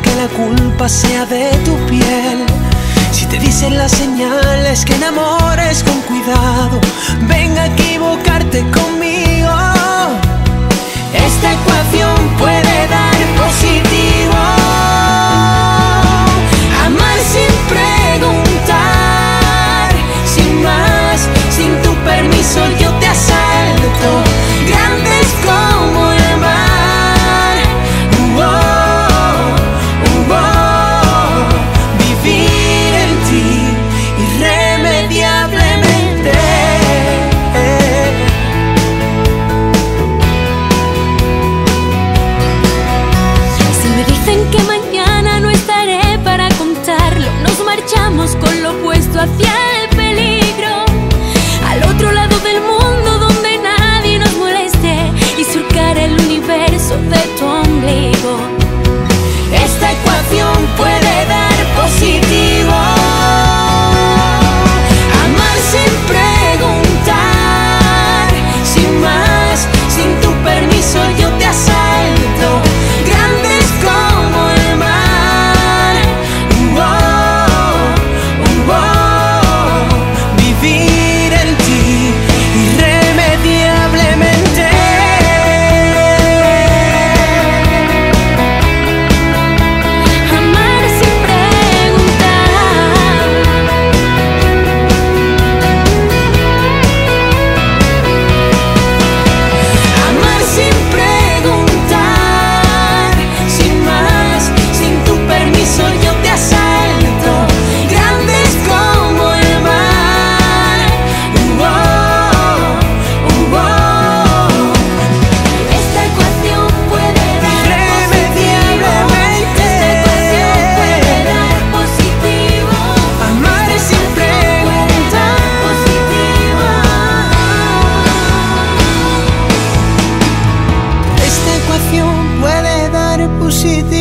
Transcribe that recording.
que la culpa sea de tu piel. Si te dicen las señales que enamores con cuidado, ven a equivocarte conmigo. Esta ecuación puede dar positivo. Amar sin preguntar, sin más, sin tu permiso yo te asalto. Grandes como el mar, vivir en ti irremediablemente. Si me dicen que mañana no estaré para contarlo, nos marchamos con lo opuesto hacia el peligro, al otro lado del mundo donde nadie nos moleste y surcar el universo de tu ombligo. Esta ecuación puede dar positivo. Amar sin preguntar, sin más, sin tu permiso yo te asalto. Grandes como el mar, vivir en ti irremediablemente. Amar sin preguntar, amar sin preguntar, sin más, sin tu permiso yo te asalto. Grandes como el mar, esta ecuación puede dar irremediablemente. puede dar positivo. Amar sin preguntar, esta ecuación puede dar positivo.